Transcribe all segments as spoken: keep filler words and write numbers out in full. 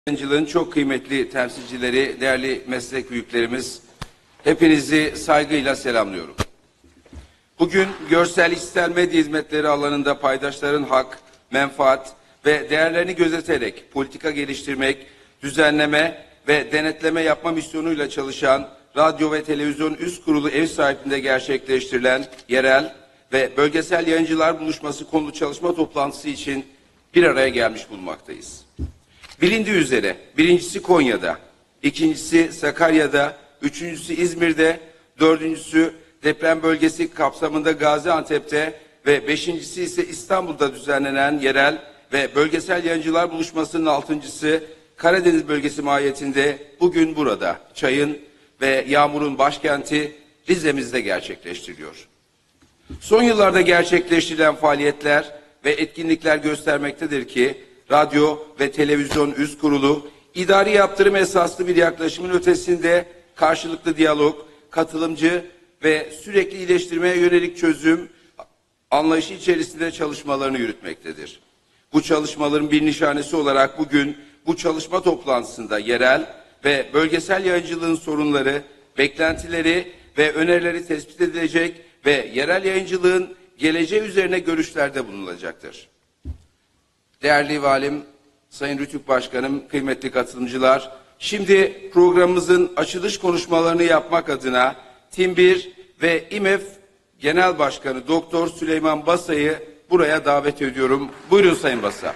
Yayıncılığın çok kıymetli temsilcileri, değerli meslek büyüklerimiz, hepinizi saygıyla selamlıyorum. Bugün görsel işitsel medya hizmetleri alanında paydaşların hak, menfaat ve değerlerini gözeterek politika geliştirmek, düzenleme ve denetleme yapma misyonuyla çalışan Radyo ve Televizyon Üst Kurulu ev sahipliğinde gerçekleştirilen yerel ve bölgesel yayıncılar buluşması konulu çalışma toplantısı için bir araya gelmiş bulunmaktayız. Bilindiği üzere birincisi Konya'da, ikincisi Sakarya'da, üçüncüsü İzmir'de, dördüncüsü deprem bölgesi kapsamında Gaziantep'te ve beşincisi ise İstanbul'da düzenlenen yerel ve bölgesel yayıncılar buluşmasının altıncısı Karadeniz bölgesi mahiyetinde bugün burada çayın ve yağmurun başkenti Rize'mizde gerçekleştiriliyor. Son yıllarda gerçekleştirilen faaliyetler ve etkinlikler göstermektedir ki Radyo ve Televizyon Üst Kurulu idari yaptırım esaslı bir yaklaşımın ötesinde karşılıklı diyalog, katılımcı ve sürekli iyileştirmeye yönelik çözüm anlayışı içerisinde çalışmalarını yürütmektedir. Bu çalışmaların bir nişanesi olarak bugün bu çalışma toplantısında yerel ve bölgesel yayıncılığın sorunları, beklentileri ve önerileri tespit edilecek ve yerel yayıncılığın geleceği üzerine görüşlerde bulunulacaktır. Değerli Valim, Sayın Rütük Başkanım, kıymetli katılımcılar, şimdi programımızın açılış konuşmalarını yapmak adına Tim bir ve İ M E F Genel Başkanı Doktor Süleyman Basa'yı buraya davet ediyorum. Buyurun Sayın Basa.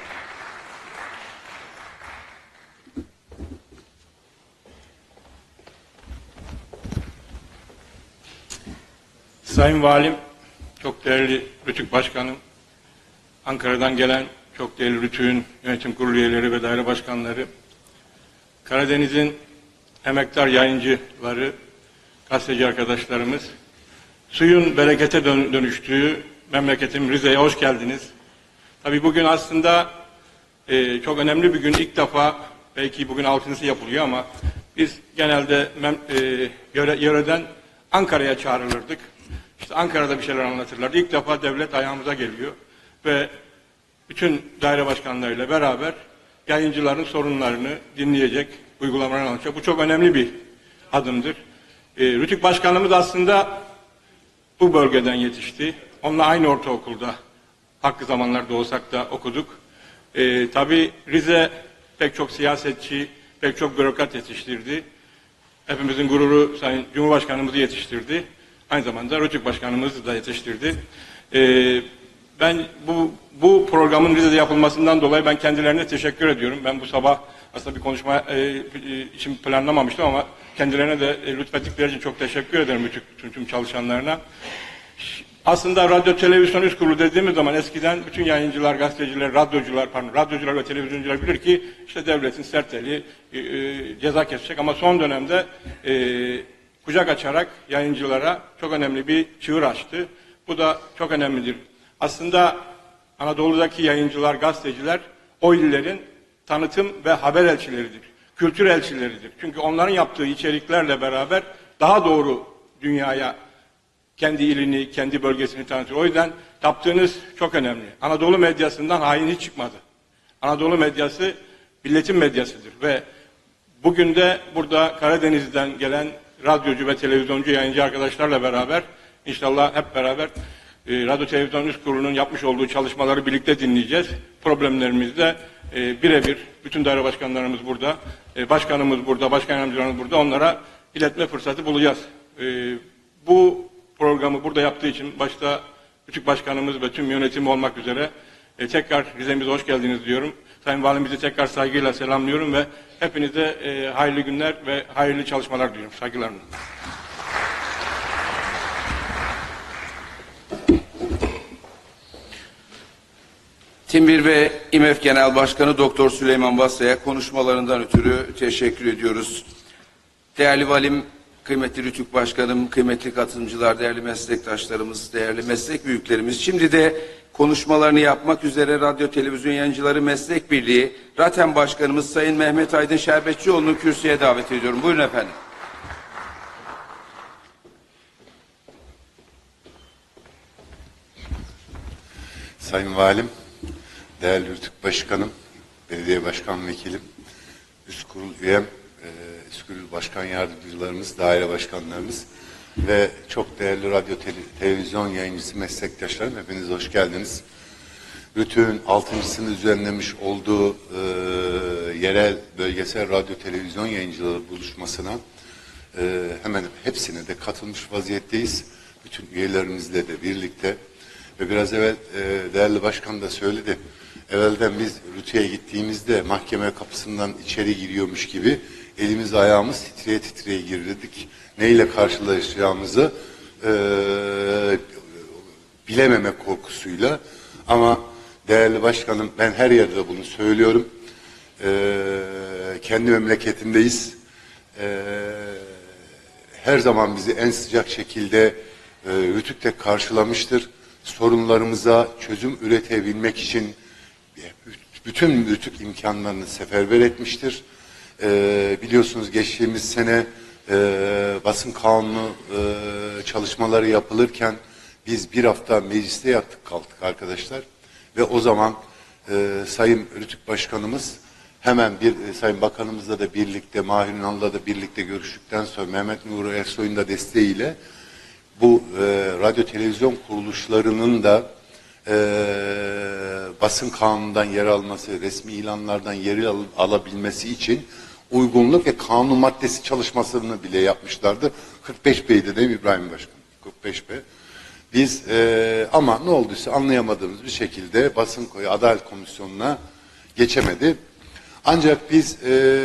Sayın Valim, çok değerli Rütük Başkanım, Ankara'dan gelen çok değerli Rütük'ün yönetim kurulu üyeleri ve daire başkanları, Karadeniz'in emektar yayıncıları, gazeteci arkadaşlarımız, suyun berekete dönüştüğü memleketim Rize'ye hoş geldiniz. Tabii bugün aslında e, çok önemli bir gün. İlk defa, belki bugün altıncısı yapılıyor ama biz genelde mem, e, yöre, yöreden Ankara'ya çağrılırdık. İşte Ankara'da bir şeyler anlatırlardı. İlk defa devlet ayağımıza geliyor ve bütün daire başkanlarıyla beraber yayıncıların sorunlarını dinleyecek, uygulamalarını anlatacak. Bu çok önemli bir adımdır. E, Rütük Başkanımız aslında bu bölgeden yetişti. Onunla aynı ortaokulda, hakkı zamanlarda olsak da okuduk. E, tabii Rize pek çok siyasetçi, pek çok bürokrat yetiştirdi. Hepimizin gururu Sayın Cumhurbaşkanımızı yetiştirdi. Aynı zamanda Rütük Başkanımızı da yetiştirdi. E, ben bu bu programın Rize'de yapılmasından dolayı ben kendilerine teşekkür ediyorum. Ben bu sabah aslında bir konuşma e, için planlamamıştım ama kendilerine de e, lütfettikleri için çok teşekkür ederim bütün, tüm çalışanlarına. Aslında radyo televizyon üst kurulu dediğimiz zaman eskiden bütün yayıncılar, gazeteciler, radyocular, pardon, radyocular ve televizyoncular bilir ki işte devletin sert eli e, e, ceza kesecek ama son dönemde e, kucak açarak yayıncılara çok önemli bir çığır açtı. Bu da çok önemlidir. Aslında Anadolu'daki yayıncılar, gazeteciler o illerin tanıtım ve haber elçileridir. Kültür elçileridir. Çünkü onların yaptığı içeriklerle beraber daha doğru dünyaya kendi ilini, kendi bölgesini tanıtır. O yüzden yaptığınız çok önemli. Anadolu medyasından hain hiç çıkmadı. Anadolu medyası milletin medyasıdır ve bugün de burada Karadeniz'den gelen radyocu ve televizyoncu yayıncı arkadaşlarla beraber inşallah hep beraber e, Radyo Televizyon Üst Kurulu'nun yapmış olduğu çalışmaları birlikte dinleyeceğiz. Problemlerimiz de e, birebir bütün daire başkanlarımız burada, e, başkanımız burada, başkan yardımcılarımız burada, onlara iletme fırsatı bulacağız. E, bu programı burada yaptığı için başta Rütük Başkanımız ve tüm yönetimi olmak üzere e, tekrar Rize'mize hoş geldiniz diyorum. Sayın Valimizi tekrar saygıyla selamlıyorum ve hepinize e, hayırlı günler ve hayırlı çalışmalar diliyorum. Saygılarımla. Tim bir ve İ M E F Genel Başkanı Doktor Süleyman Basa'ya konuşmalarından ötürü teşekkür ediyoruz. Değerli Valim, kıymetli Rütük Başkanım, kıymetli katılımcılar, değerli meslektaşlarımız, değerli meslek büyüklerimiz. Şimdi de konuşmalarını yapmak üzere Radyo Televizyon Yayıncıları Meslek Birliği RATEM Başkanımız Sayın Mehmet Aydın Şerbetçioğlu'nu kürsüye davet ediyorum. Buyurun efendim. Sayın Valim, değerli Rütük Başkanım, Belediye Başkan Vekilim, kurul üyem, e, üst kurul başkan yardımcılarımız, daire başkanlarımız ve çok değerli radyo te televizyon yayıncısı meslektaşlarım, hepiniz hoş geldiniz. RTÜK'ün altıncısını düzenlemiş olduğu e, yerel bölgesel radyo televizyon yayıncıları buluşmasına e, hemen hepsine de katılmış vaziyetteyiz. Bütün üyelerimizle de birlikte ve biraz evvel e, değerli başkan da söyledi. Evvelden biz RTÜK'e gittiğimizde mahkeme kapısından içeri giriyormuş gibi elimiz ayağımız titreye titreye girdik. Neyle karşılaşacağımızı e, bilememek korkusuyla, ama değerli başkanım, ben her yerde bunu söylüyorum. E, kendi memleketindeyiz. E, her zaman bizi en sıcak şekilde e, RTÜK'te karşılamıştır. Sorunlarımıza çözüm üretebilmek için bütün RTÜK imkanlarını seferber etmiştir. Ee, biliyorsunuz geçtiğimiz sene e, basın kanunu e, çalışmaları yapılırken biz bir hafta mecliste yattık kalktık arkadaşlar. Ve o zaman e, Sayın RTÜK Başkanımız hemen bir e, Sayın Bakanımızla da birlikte, Mahir Ünal'la da birlikte görüştükten sonra Mehmet Nuri Ersoy'un da desteğiyle bu e, radyo televizyon kuruluşlarının da e, basın kanunundan yer alması, resmi ilanlardan yer al, alabilmesi için uygunluk ve kanun maddesi çalışmasını bile yapmışlardı. kırk beş B'ydi değil mi İbrahim Başkan? kırk beş B. Biz e, ama ne olduysa anlayamadığımız bir şekilde basın Adalet Komisyonu'na geçemedi. Ancak biz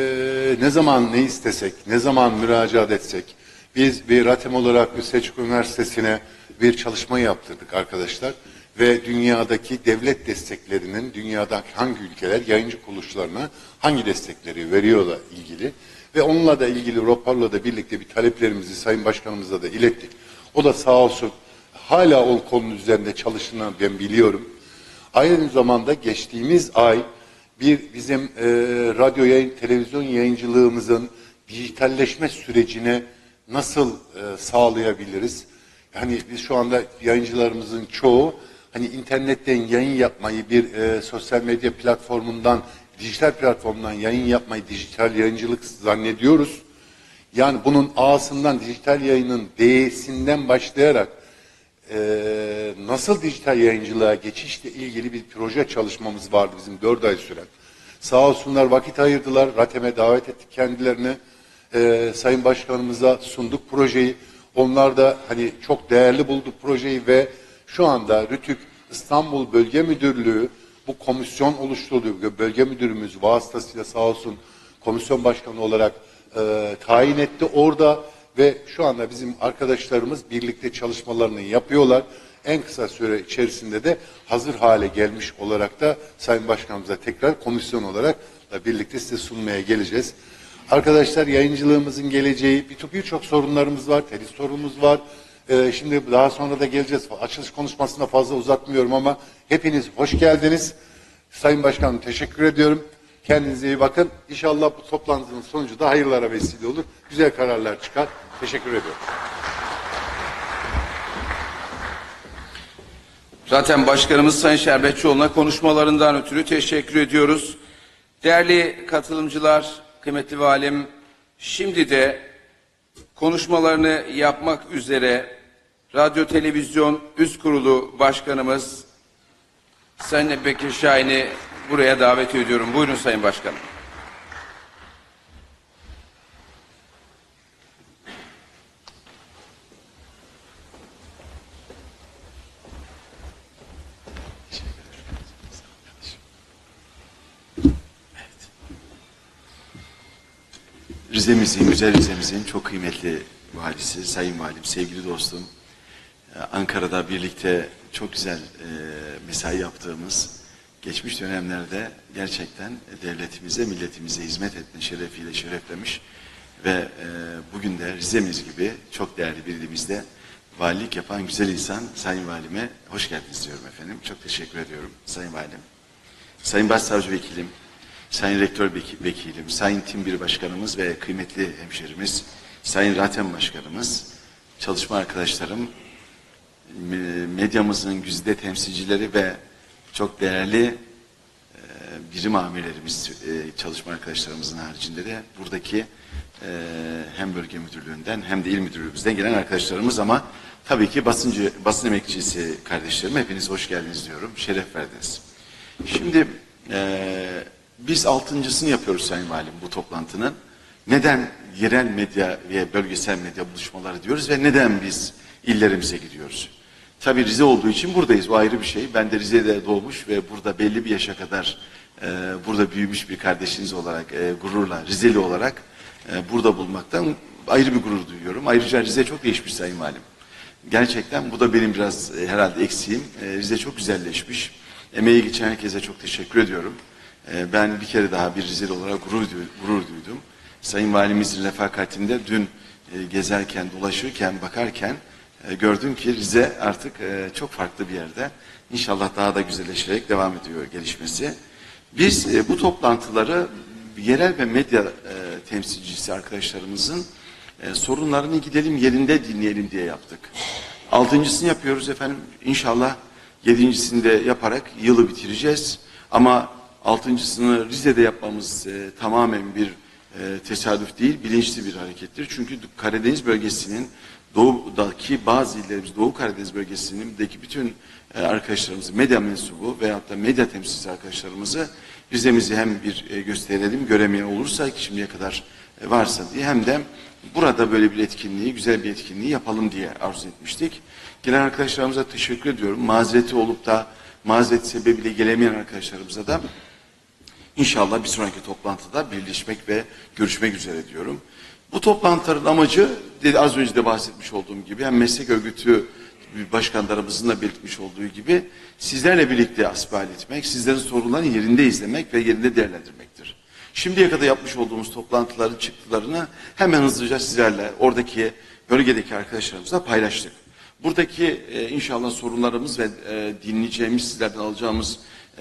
e, ne zaman ne istesek, ne zaman müracaat etsek, biz bir RATEM olarak bir Selçuk Üniversitesi'ne bir çalışma yaptırdık arkadaşlar. Ve dünyadaki devlet desteklerinin dünyadaki hangi ülkeler yayıncı kuruluşlarına hangi destekleri veriyorlar ilgili. Ve onunla da ilgili raporla da birlikte bir taleplerimizi Sayın Başkanımıza da ilettik. O da sağ olsun hala o konunun üzerinde çalıştığını ben biliyorum. Aynı zamanda geçtiğimiz ay bir bizim e, radyo yayın, televizyon yayıncılığımızın dijitalleşme sürecine nasıl e, sağlayabiliriz? Yani biz şu anda yayıncılarımızın çoğu hani internetten yayın yapmayı bir e, sosyal medya platformundan, dijital platformdan yayın yapmayı dijital yayıncılık zannediyoruz. Yani bunun A'sından, dijital yayının D'sinden başlayarak e, nasıl dijital yayıncılığa geçişle ilgili bir proje çalışmamız vardı bizim dört ay süren. Sağ olsunlar vakit ayırdılar, RATEM'e davet ettik kendilerini. E, Sayın Başkanımıza sunduk projeyi. Onlar da hani çok değerli buldu projeyi ve şu anda RTÜK İstanbul Bölge Müdürlüğü bu komisyon oluşturduğu bölge müdürümüz vasıtasıyla sağ olsun komisyon başkanı olarak e, tayin etti orada ve şu anda bizim arkadaşlarımız birlikte çalışmalarını yapıyorlar. En kısa süre içerisinde de hazır hale gelmiş olarak da Sayın Başkanımıza tekrar komisyon olarak da birlikte size sunmaya geleceğiz. Arkadaşlar yayıncılığımızın geleceği, birçok sorunlarımız var, telif sorunumuz var. Ee, şimdi daha sonra da geleceğiz. Açılış konuşmasında fazla uzatmıyorum ama hepiniz hoş geldiniz. Sayın Başkanım teşekkür ediyorum. Kendinize iyi bakın. İnşallah bu toplantının sonucu da hayırlara vesile olur. Güzel kararlar çıkar. Teşekkür ediyorum. Zaten Başkanımız Sayın Şerbetçioğlu'na konuşmalarından ötürü teşekkür ediyoruz. Değerli katılımcılar, kıymetli valim, şimdi de konuşmalarını yapmak üzere Radyo Televizyon Üst Kurulu Başkanımız Sayın Bekir Şahin'i buraya davet ediyorum. Buyurun Sayın Başkanım. Rize'mizin, güzel Rize'mizin çok kıymetli valisi, sayın valim, sevgili dostum, Ankara'da birlikte çok güzel e, mesai yaptığımız, geçmiş dönemlerde gerçekten devletimize, milletimize hizmet etme şerefiyle şereflemiş ve e, bugün de Rize'miz gibi çok değerli bir ilimizde valilik yapan güzel insan Sayın Valime hoş geldiniz diyorum efendim. Çok teşekkür ediyorum Sayın Valim. Sayın Başsavcı Vekilim, Sayın Rektör Vekilim, Sayın Tim bir Başkanımız ve kıymetli hemşerimiz, Sayın RATEM Başkanımız, çalışma arkadaşlarım, medyamızın güzide temsilcileri ve çok değerli birim amirlerimiz, e, çalışma arkadaşlarımızın haricinde de buradaki e, hem bölge müdürlüğünden hem de il müdürlüğümüzden gelen arkadaşlarımız, ama tabii ki basıncı, basın emekçisi kardeşlerim, hepiniz hoş geldiniz diyorum. Şeref verdiniz. Şimdi e, biz altıncısını yapıyoruz Sayın Valim bu toplantının. Neden yerel medya ve bölgesel medya buluşmaları diyoruz ve neden biz illerimize gidiyoruz? Tabii Rize olduğu için buradayız, o ayrı bir şey. Ben de Rize'de doğmuş ve burada belli bir yaşa kadar e, burada büyümüş bir kardeşiniz olarak, e, gururla, Rizeli olarak e, burada bulmaktan ayrı bir gurur duyuyorum. Ayrıca Rize çok değişmiş Sayın Valim. Gerçekten bu da benim biraz e, herhalde eksiğim. E, Rize çok güzelleşmiş. Emeği geçen herkese çok teşekkür ediyorum. E, ben bir kere daha bir Rizeli olarak gurur, gurur duydum. Sayın Valimizin refakatinde dün e, gezerken, dolaşırken, bakarken e, gördüm ki Rize artık e, çok farklı bir yerde. İnşallah daha da güzelleşerek devam ediyor gelişmesi. Biz e, bu toplantıları yerel ve medya e, temsilcisi arkadaşlarımızın e, sorunlarını gidelim yerinde dinleyelim diye yaptık. Altıncısını yapıyoruz efendim. İnşallah yedincisini de yaparak yılı bitireceğiz. Ama altıncısını Rize'de yapmamız e, tamamen bir e, tesadüf değil, bilinçli bir harekettir. Çünkü Karadeniz bölgesinin doğudaki bazı illerimiz, Doğu Karadeniz bölgesindeki bütün e, arkadaşlarımızı, medya mensubu veyahut da medya temsilcisi arkadaşlarımızı Rize'mizi hem bir e, gösterelim, göremeyen olursa ki şimdiye kadar e, varsa diye, hem de burada böyle bir etkinliği, güzel bir etkinliği yapalım diye arzu etmiştik. Gelen arkadaşlarımıza teşekkür ediyorum. Mazereti olup da mazeret sebebiyle gelemeyen arkadaşlarımıza da İnşallah bir sonraki toplantıda birleşmek ve görüşmek üzere diyorum. Bu toplantıların amacı, az önce de bahsetmiş olduğum gibi, hem meslek örgütü başkanlarımızın da belirtmiş olduğu gibi, sizlerle birlikte asbel etmek, sizlerin sorunlarını yerinde izlemek ve yerinde değerlendirmektir. Şimdiye kadar yapmış olduğumuz toplantıların çıktılarını hemen hızlıca sizlerle, oradaki bölgedeki arkadaşlarımızla paylaştık. Buradaki e, inşallah sorunlarımız ve e, dinleyeceğimiz, sizlerden alacağımız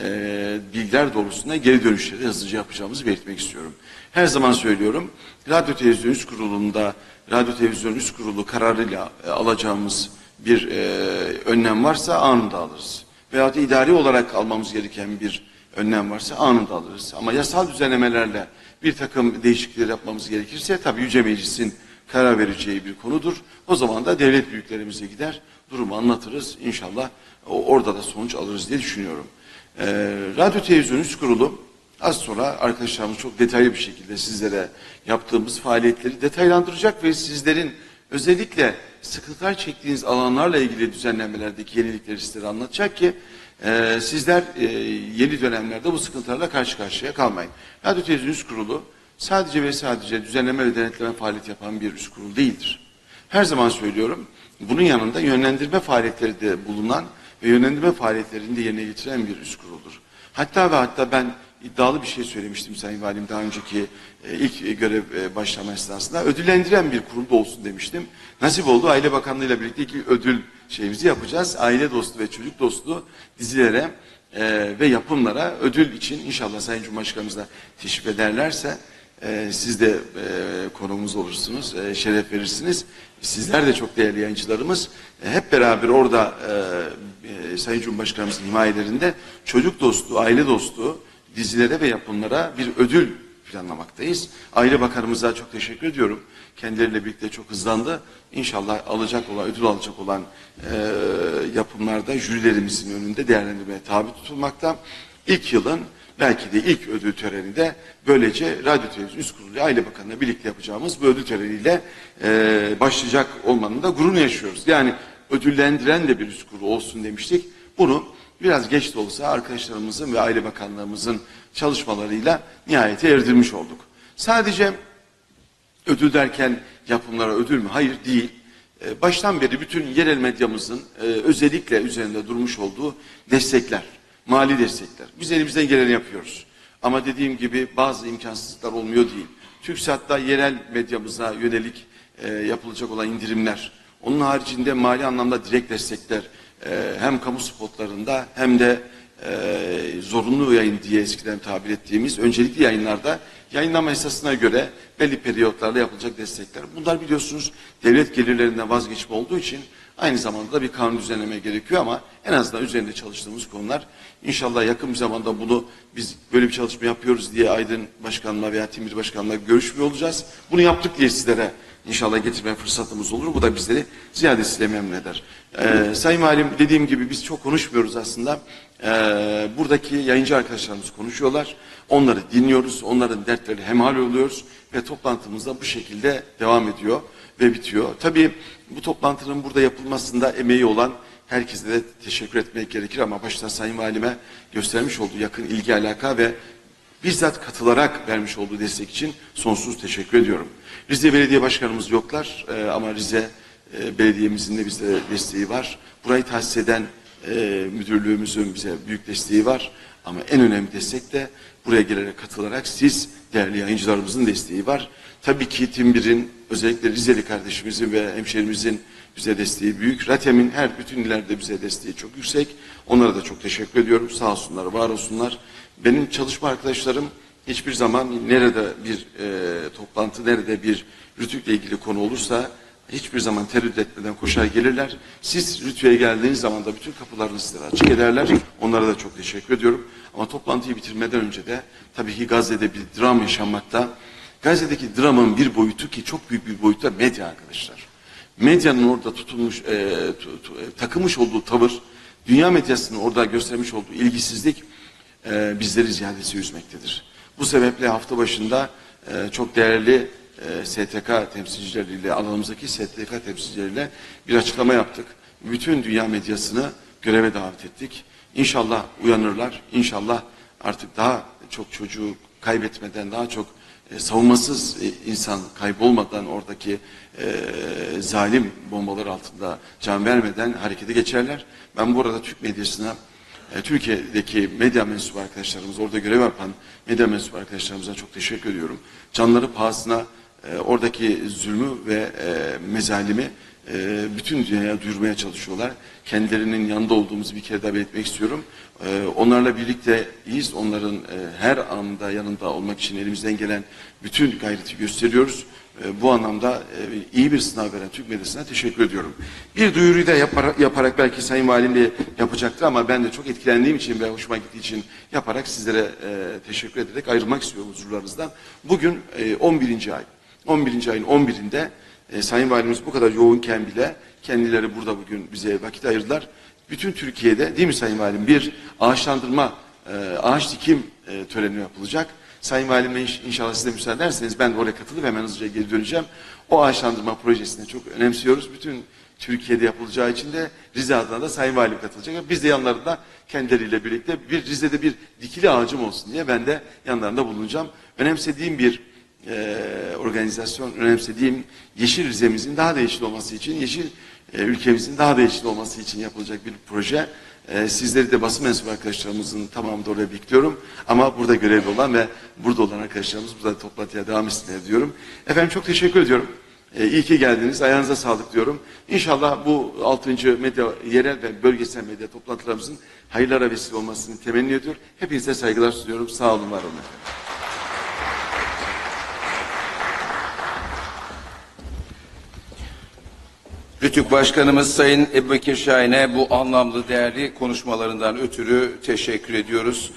e, bilgiler doğrultusunda geri dönüşleri hızlıca yapacağımızı belirtmek istiyorum. Her zaman söylüyorum, Radyo Televizyon Üst Kurulu'nda, Radyo Televizyon Üst Kurulu kararıyla e, alacağımız bir e, önlem varsa anında alırız. Veyahut da idari olarak almamız gereken bir önlem varsa anında alırız. Ama yasal düzenlemelerle bir takım değişiklikler yapmamız gerekirse tabii Yüce Meclis'in karar vereceği bir konudur. O zaman da devlet büyüklerimize gider, durumu anlatırız. İnşallah orada da sonuç alırız diye düşünüyorum. Ee, Radyo Televizyon Üst Kurulu az sonra arkadaşlarımız çok detaylı bir şekilde sizlere yaptığımız faaliyetleri detaylandıracak ve sizlerin özellikle sıkıntılar çektiğiniz alanlarla ilgili düzenlemelerdeki yenilikleri sizlere anlatacak ki e, sizler e, yeni dönemlerde bu sıkıntılarla karşı karşıya kalmayın. Radyo Televizyon Üst Kurulu sadece ve sadece düzenleme ve denetleme faaliyeti yapan bir üst kurul değildir. Her zaman söylüyorum, bunun yanında yönlendirme faaliyetleri de bulunan ve yönlendirme faaliyetlerini de yerine getiren bir üst kuruldur. Hatta ve hatta ben iddialı bir şey söylemiştim Sayın Valim daha önceki e, ilk görev e, başlama esnasında, ödüllendiren bir kurul da olsun demiştim. Nasip oldu, Aile Bakanlığı ile birlikte ilk ödül şeyimizi yapacağız. Aile dostu ve çocuk dostu dizilere e, ve yapımlara ödül için inşallah Sayın Cumhurbaşkanımız da teşrif ederlerse Ee, siz de e, konuğumuz olursunuz, e, şeref verirsiniz. Sizler de çok değerli yayıncılarımız. E, hep beraber orada e, e, Sayın Cumhurbaşkanımızın himayelerinde çocuk dostu, aile dostu dizilere ve yapımlara bir ödül planlamaktayız. Aile Bakanımıza çok teşekkür ediyorum. Kendileriyle birlikte çok hızlandı. İnşallah alacak olan, ödül alacak olan e, yapımlarda jürilerimizin önünde değerlendirmeye tabi tutulmakta. İlk yılın belki de ilk ödül töreni de böylece Radyo Televizyon Üst Kurulu ile Aile Bakanı'na birlikte yapacağımız bu ödül töreniyle e, başlayacak olmanın da gururunu yaşıyoruz. Yani ödüllendiren de bir üst kurulu olsun demiştik. Bunu biraz geç de olsa arkadaşlarımızın ve Aile Bakanlığımızın çalışmalarıyla nihayete erdirmiş olduk. Sadece ödül derken yapımlara ödül mü? Hayır, değil. E, baştan beri bütün yerel medyamızın e, özellikle üzerinde durmuş olduğu destekler, mali destekler. Biz elimizden geleni yapıyoruz. Ama dediğim gibi bazı imkansızlıklar olmuyor değil. TürkSat'ta yerel medyamıza yönelik e, yapılacak olan indirimler, onun haricinde mali anlamda direkt destekler, e, hem kamu spotlarında hem de e, zorunlu yayın diye eskiden tabir ettiğimiz öncelikli yayınlarda yayınlama esasına göre belli periyotlarla yapılacak destekler. Bunlar biliyorsunuz devlet gelirlerinden vazgeçme olduğu için aynı zamanda da bir kanun düzenleme gerekiyor ama en azından üzerinde çalıştığımız konular. İnşallah yakın bir zamanda bunu biz böyle bir çalışma yapıyoruz diye Aydın Başkan'la veya Timur Başkan'la görüşmüyor olacağız. Bunu yaptık diye sizlere İnşallah getirme fırsatımız olur. Bu da bizleri ziyadesiyle memnun eder. Ee, Sayın Valim, dediğim gibi biz çok konuşmuyoruz aslında. Ee, buradaki yayıncı arkadaşlarımız konuşuyorlar. Onları dinliyoruz. Onların dertleri hemhal oluyoruz. Ve toplantımız da bu şekilde devam ediyor ve bitiyor. Tabii bu toplantının burada yapılmasında emeği olan herkese de teşekkür etmek gerekir. Ama başta Sayın Valime göstermiş olduğu yakın ilgi, alaka ve bizzat katılarak vermiş olduğu destek için sonsuz teşekkür ediyorum. Rize Belediye Başkanımız yoklar e, ama Rize e, Belediye'mizin de bize desteği var. Burayı tahsis eden e, müdürlüğümüzün bize büyük desteği var. Ama en önemli destek de buraya gelerek katılarak siz değerli yayıncılarımızın desteği var. Tabii ki Timbir'in, özellikle Rizeli kardeşimizin ve hemşehrimizin bize desteği büyük. RATEM'in her bütün illerde bize desteği çok yüksek. Onlara da çok teşekkür ediyorum. Sağ olsunlar, var olsunlar. Benim çalışma arkadaşlarım hiçbir zaman nerede bir e, toplantı, nerede bir rütükle ilgili konu olursa hiçbir zaman tereddüt etmeden koşar gelirler. Siz rütüye geldiğiniz zaman da bütün kapılarını sizlere açık ederler. Onlara da çok teşekkür ediyorum. Ama toplantıyı bitirmeden önce de tabii ki Gazze'de bir dram yaşanmakta. Gazze'deki dramın bir boyutu, ki çok büyük bir boyutu da medya arkadaşlar. Medyanın orada tutulmuş, e, tu, tu, e, takılmış olduğu tavır, dünya medyasının orada göstermiş olduğu ilgisizlik e, bizleri ziyadesi üzmektedir. Bu sebeple hafta başında e, çok değerli e, S T K temsilcileriyle, alanımızdaki S T K temsilcileriyle bir açıklama yaptık. Bütün dünya medyasını göreve davet ettik. İnşallah uyanırlar, İnşallah artık daha çok çocuğu kaybetmeden, daha çok e, savunmasız e, insan kaybolmadan, oradaki e, zalim bombalar altında can vermeden harekete geçerler. Ben bu arada Türk medyasına, e, Türkiye'deki medya mensubu arkadaşlarımız, orada görev yapan medya mensubu arkadaşlarımıza çok teşekkür ediyorum. Canları pahasına e, oradaki zulmü ve e, mezalimi e, bütün dünyaya duyurmaya çalışıyorlar. Kendilerinin yanında olduğumuzu bir kere daha belirtmek istiyorum. E, onlarla birlikteyiz. Onların e, her anda yanında olmak için elimizden gelen bütün gayreti gösteriyoruz. E, bu anlamda e, iyi bir sınav veren Türk medyasına teşekkür ediyorum. Bir duyuruyu da yapar, yaparak belki Sayın Valimle yapacaktı ama ben de çok etkilendiğim için ve hoşuma gittiği için yaparak sizlere e, teşekkür ederek ayrılmak istiyorum huzurlarınızdan. Bugün e, on birinci ay. on birinci ayın on birinde e, Sayın Valimiz bu kadar yoğunken bile kendileri burada bugün bize vakit ayırdılar. Bütün Türkiye'de, değil mi Sayın Valim, bir ağaçlandırma, e, ağaç dikim e, töreni yapılacak. Sayın Valim'le inşallah size müsaade ederseniz ben de oraya katılıp hemen hızlıca geri döneceğim. O ağaçlandırma projesini çok önemsiyoruz. Bütün Türkiye'de yapılacağı için de Rize adına da Sayın Valim katılacak. Biz de yanlarında kendileriyle birlikte bir Rize'de bir dikili ağacım olsun diye ben de yanlarında bulunacağım. Önemsediğim bir e, organizasyon, önemsediğim Yeşil Rize'mizin daha da yeşil olması için, yeşil e, ülkemizin daha da yeşil olması için yapılacak bir proje. E, sizleri de basın mensubu arkadaşlarımızın tamamı da oraya bekliyorum. Ama burada görevli olan ve burada olan arkadaşlarımız burada toplantıya devam etsinler diyorum. Efendim çok teşekkür ediyorum. E, iyi ki geldiniz. Ayağınıza sağlık diyorum. İnşallah bu altıncı medya, yerel ve bölgesel medya toplantılarımızın hayırlara vesile olmasını temenni ediyor. Hepinize saygılar sunuyorum. Sağ olun, var olun efendim. Rütük Başkanımız Sayın Ebubekir Şahin'e bu anlamlı değerli konuşmalarından ötürü teşekkür ediyoruz.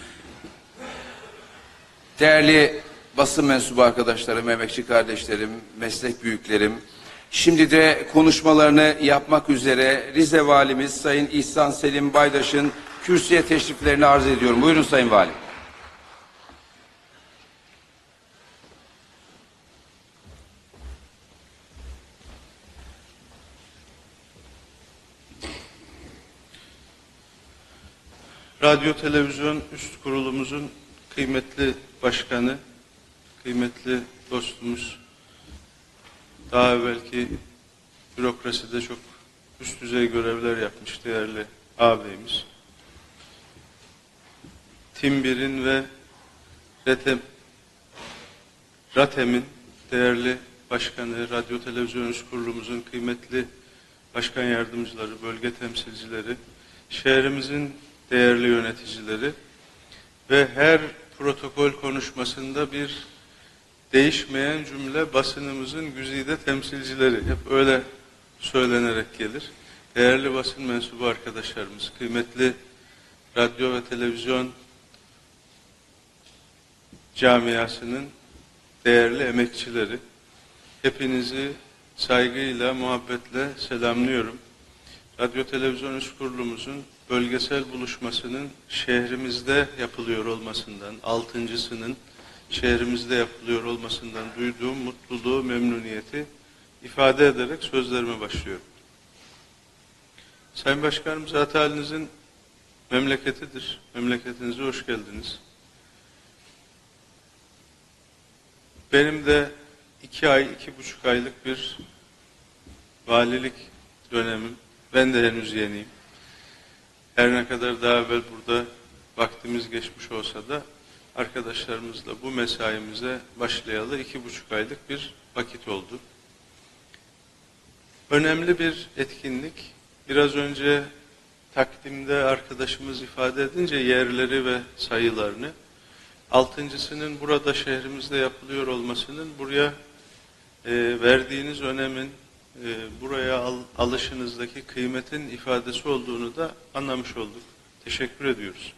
Değerli basın mensubu arkadaşlarım, emekçi kardeşlerim, meslek büyüklerim, şimdi de konuşmalarını yapmak üzere Rize Valimiz Sayın İhsan Selim Baydaş'ın kürsüye teşriflerini arz ediyorum. Buyurun Sayın Valim. Radyo Televizyon Üst Kurulumuzun kıymetli başkanı, kıymetli dostumuz, daha evvelki bürokraside çok üst düzey görevler yapmış değerli ağabeyimiz, Timbir'in ve Ratem, Ratem'in değerli başkanı, Radyo Televizyon Üst Kurulumuzun kıymetli başkan yardımcıları, bölge temsilcileri, şehrimizin değerli yöneticileri ve her protokol konuşmasında bir değişmeyen cümle basınımızın güzide temsilcileri. Hep öyle söylenerek gelir. Değerli basın mensubu arkadaşlarımız, kıymetli radyo ve televizyon camiasının değerli emekçileri, hepinizi saygıyla, muhabbetle selamlıyorum. Radyo Televizyon Üst Kurulumuzun bölgesel buluşmasının şehrimizde yapılıyor olmasından, altıncısının şehrimizde yapılıyor olmasından duyduğum mutluluğu, memnuniyeti ifade ederek sözlerime başlıyorum. Sayın Başkanım, zat halinizin memleketidir. Memleketinize hoş geldiniz. Benim de iki ay, iki buçuk aylık bir valilik dönemim. Ben de henüz yeniyim. Her ne kadar daha evvel burada vaktimiz geçmiş olsa da arkadaşlarımızla bu mesaimize başlayalı iki buçuk aylık bir vakit oldu. Önemli bir etkinlik. Biraz önce takdimde arkadaşımız ifade edince yerleri ve sayılarını, altıncısının burada şehrimizde yapılıyor olmasının buraya e, verdiğiniz önemin, e, buraya al, alışınızdaki kıymetin ifadesi olduğunu da anlamış olduk. Teşekkür ediyoruz.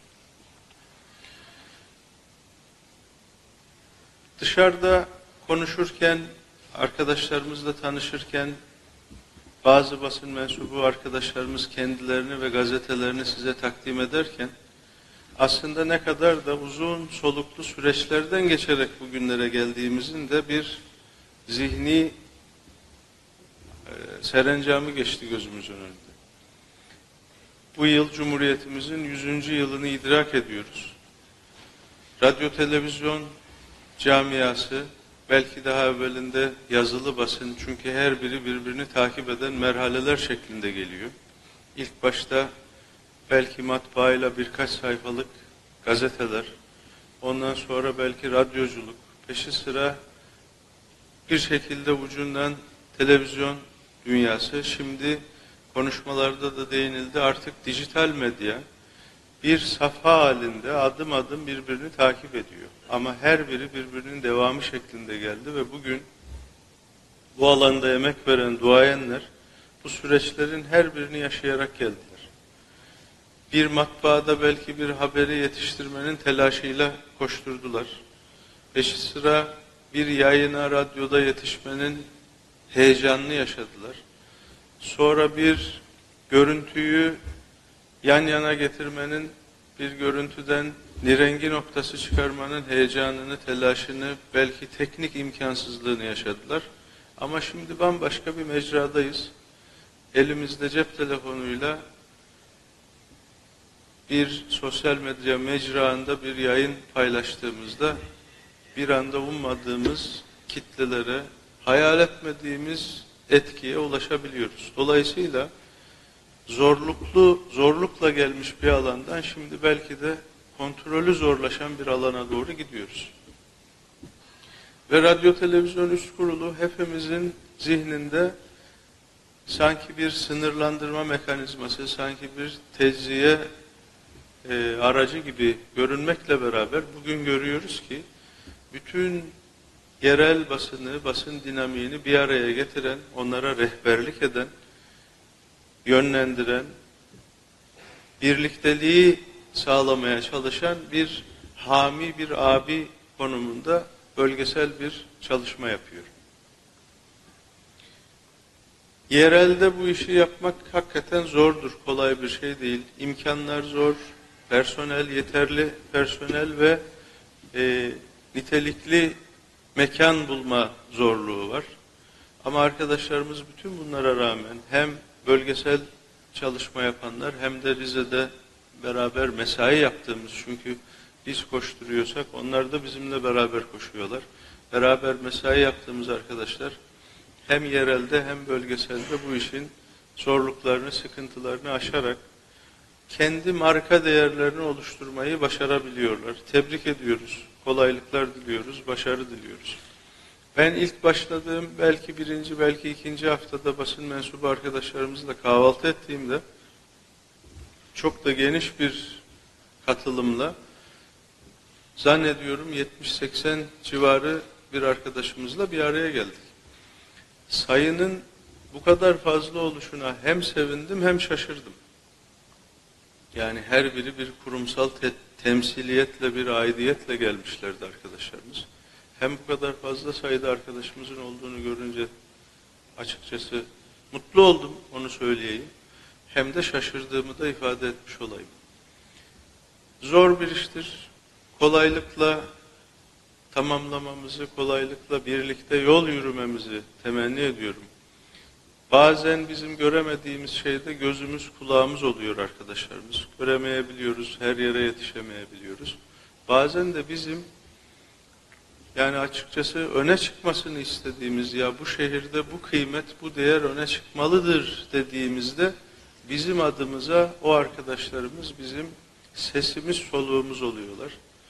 Dışarıda konuşurken, arkadaşlarımızla tanışırken, bazı basın mensubu arkadaşlarımız kendilerini ve gazetelerini size takdim ederken, aslında ne kadar da uzun soluklu süreçlerden geçerek bugünlere geldiğimizin de bir zihni e, serencamı geçti gözümüzün önünde. Bu yıl Cumhuriyetimizin yüzüncü yılını idrak ediyoruz. Radyo televizyon camiası, belki daha evvelinde yazılı basın, çünkü her biri birbirini takip eden merhaleler şeklinde geliyor. İlk başta belki matbaayla birkaç sayfalık gazeteler, ondan sonra belki radyoculuk, peşi sıra bir şekilde ucundan televizyon dünyası, şimdi konuşmalarda da değinildi, artık dijital medya bir safha halinde adım adım birbirini takip ediyor. Ama her biri birbirinin devamı şeklinde geldi ve bugün bu alanda emek veren duayenler bu süreçlerin her birini yaşayarak geldiler. Bir matbaada belki bir haberi yetiştirmenin telaşıyla koşturdular. Peşi sıra bir yayına radyoda yetişmenin heyecanını yaşadılar. Sonra bir görüntüyü yan yana getirmenin, bir görüntüden nirengi noktası çıkarmanın heyecanını, telaşını, belki teknik imkansızlığını yaşadılar. Ama şimdi bambaşka bir mecradayız. Elimizde cep telefonuyla bir sosyal medya mecraında bir yayın paylaştığımızda bir anda ummadığımız kitlelere, hayal etmediğimiz etkiye ulaşabiliyoruz. Dolayısıyla zorluklu, zorlukla gelmiş bir alandan şimdi belki de kontrolü zorlaşan bir alana doğru gidiyoruz. Ve Radyo Televizyon Üst Kurulu hepimizin zihninde sanki bir sınırlandırma mekanizması, sanki bir tecziye e, aracı gibi görünmekle beraber bugün görüyoruz ki bütün yerel basını, basın dinamiğini bir araya getiren, onlara rehberlik eden, yönlendiren, birlikteliği sağlamaya çalışan bir hami, bir abi konumunda bölgesel bir çalışma yapıyor. Yerelde bu işi yapmak hakikaten zordur, kolay bir şey değil. İmkanlar zor, personel yeterli, personel ve e, nitelikli mekan bulma zorluğu var. Ama arkadaşlarımız bütün bunlara rağmen hem bölgesel çalışma yapanlar hem de Rize'de beraber mesai yaptığımız, çünkü biz koşturuyorsak onlar da bizimle beraber koşuyorlar. Beraber mesai yaptığımız arkadaşlar hem yerelde hem bölgeselde bu işin zorluklarını, sıkıntılarını aşarak kendi marka değerlerini oluşturmayı başarabiliyorlar. Tebrik ediyoruz, kolaylıklar diliyoruz, başarı diliyoruz. Ben ilk başladığım belki birinci, belki ikinci haftada basın mensubu arkadaşlarımızla kahvaltı ettiğimde çok da geniş bir katılımla zannediyorum yetmiş seksen civarı bir arkadaşımızla bir araya geldik. Sayının bu kadar fazla oluşuna hem sevindim hem şaşırdım. Yani her biri bir kurumsal te temsiliyetle, bir aidiyetle gelmişlerdi arkadaşlarımız. Hem bu kadar fazla sayıda arkadaşımızın olduğunu görünce açıkçası mutlu oldum, onu söyleyeyim. Hem de şaşırdığımı da ifade etmiş olayım. Zor bir iştir. Kolaylıkla tamamlamamızı, kolaylıkla birlikte yol yürümemizi temenni ediyorum. Bazen bizim göremediğimiz şeyde gözümüz, kulağımız oluyor arkadaşlarımız. Göremeyebiliyoruz, her yere yetişemeyebiliyoruz. Bazen de bizim yani açıkçası öne çıkmasını istediğimiz, ya bu şehirde bu kıymet, bu değer öne çıkmalıdır dediğimizde bizim adımıza o arkadaşlarımız bizim sesimiz, soluğumuz oluyorlar.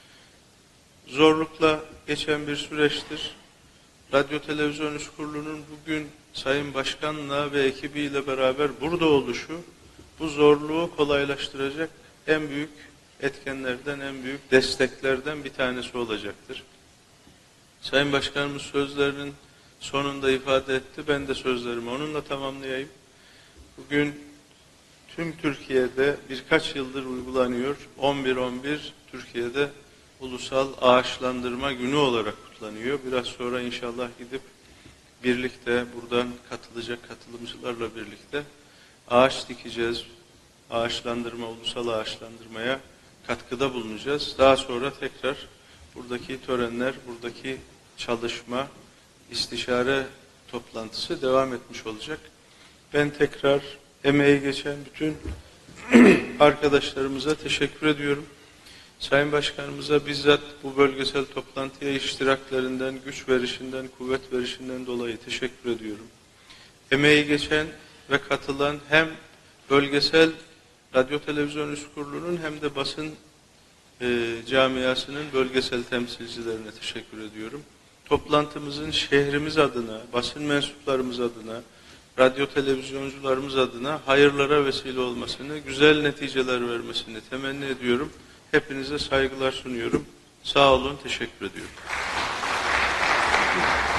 Zorlukla geçen bir süreçtir. Radyo Televizyon Üst Kurulu'nun bugün Sayın Başkan'la ve ekibiyle beraber burada oluşu, bu zorluğu kolaylaştıracak en büyük etkenlerden, en büyük desteklerden bir tanesi olacaktır. Sayın Başkanımız sözlerinin sonunda ifade etti. Ben de sözlerimi onunla tamamlayayım. Bugün tüm Türkiye'de birkaç yıldır uygulanıyor. on bir on bir Türkiye'de Ulusal Ağaçlandırma Günü olarak kutlanıyor. Biraz sonra inşallah gidip birlikte buradan katılacak katılımcılarla birlikte ağaç dikeceğiz. Ağaçlandırma, ulusal ağaçlandırmaya katkıda bulunacağız. Daha sonra tekrar buradaki törenler, buradaki çalışma, istişare toplantısı devam etmiş olacak. Ben tekrar emeği geçen bütün arkadaşlarımıza teşekkür ediyorum. Sayın Başkanımıza bizzat bu bölgesel toplantıya iştiraklerinden, güç verişinden, kuvvet verişinden dolayı teşekkür ediyorum. Emeği geçen ve katılan hem bölgesel Radyo Televizyon Üst Kurulu'nun hem de basın e, camiasının bölgesel temsilcilerine teşekkür ediyorum. Toplantımızın şehrimiz adına, basın mensuplarımız adına, radyo televizyoncularımız adına hayırlara vesile olmasını, güzel neticeler vermesini temenni ediyorum. Hepinize saygılar sunuyorum. Sağ olun, teşekkür ediyorum.